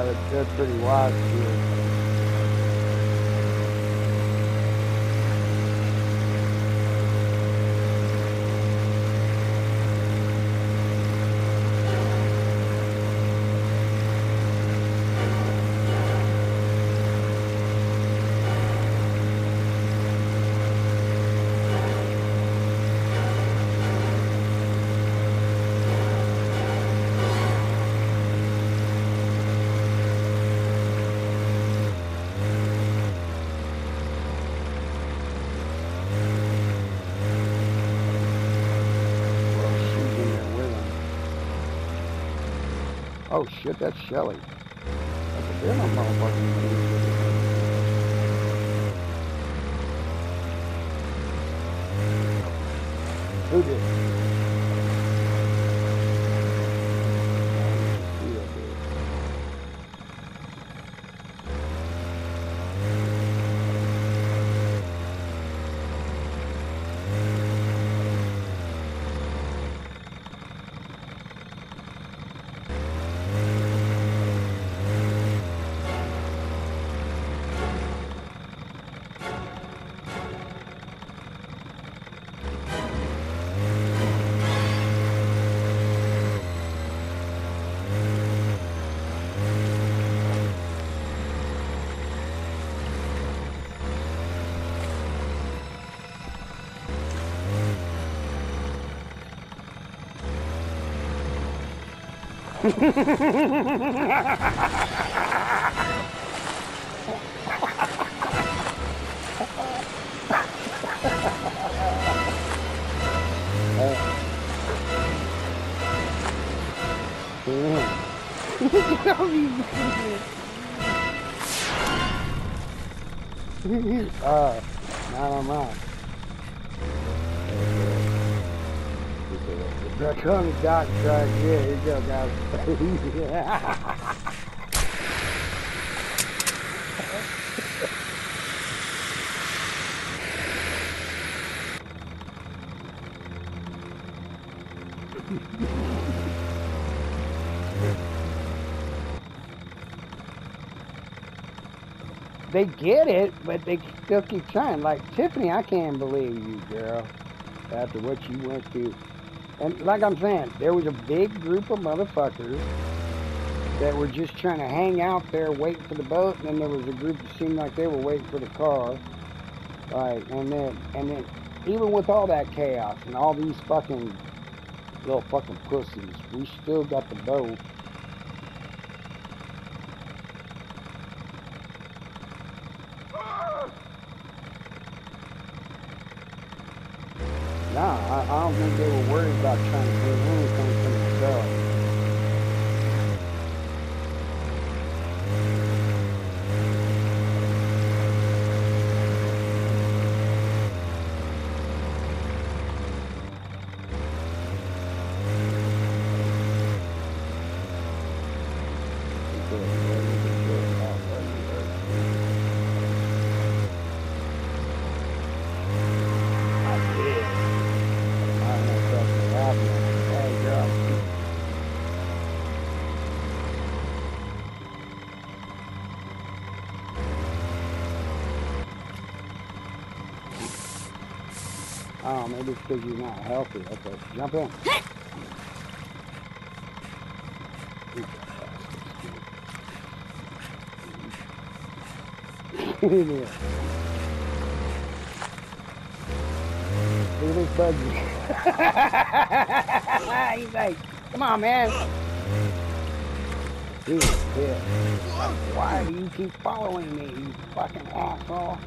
that's pretty wise shit. Oh shit, that's Shelly. That's a damn motherfucking Who did? Not on mine. Draconic dot strike, yeah, here you go, guys. They get it, but they still keep trying. Like, Tiffany, I can't believe you, girl, after what you went through. And like I'm saying, there was a big group of motherfuckers that were just trying to hang out there waiting for the boat, and then there was a group that seemed like they were waiting for the car. Like, and then even with all that chaos and all these fucking little fucking pussies, we still got the boat. Nah, I don't think they were worried about trying to do anything for themselves. Oh, maybe it's because you're not healthy. Okay, jump in. Yeah. Look at this buggy. He's like, come on, man. Dude, yeah. Why do you keep following me, you fucking asshole?